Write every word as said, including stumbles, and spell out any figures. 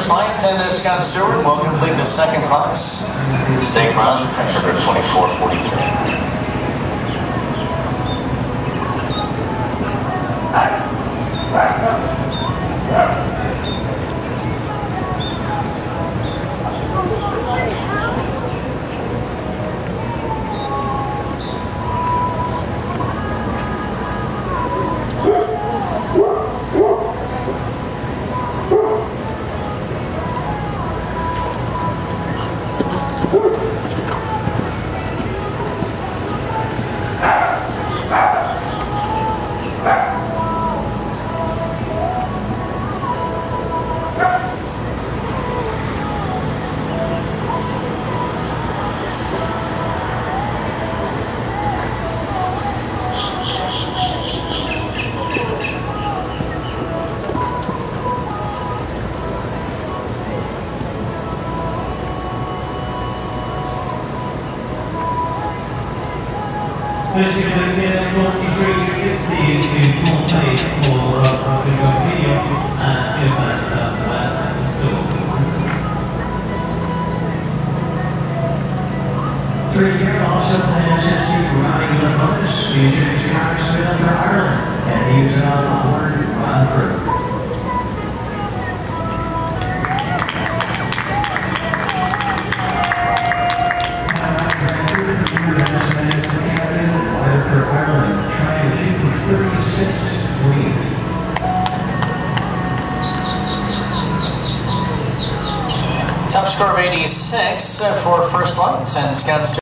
First line, ten to Scott Stewart will complete the second class. Stake run, finish number twenty-four forty-three. Finishing with a forty-three sixty into fourth place for Rodrigo Pino and fifth place at Silver. Three here also plans to running the bonus. We introduced Travis Smith for Ireland, and he was on the board run through. Top score of eighty-six for first line, ten Scott Stewart.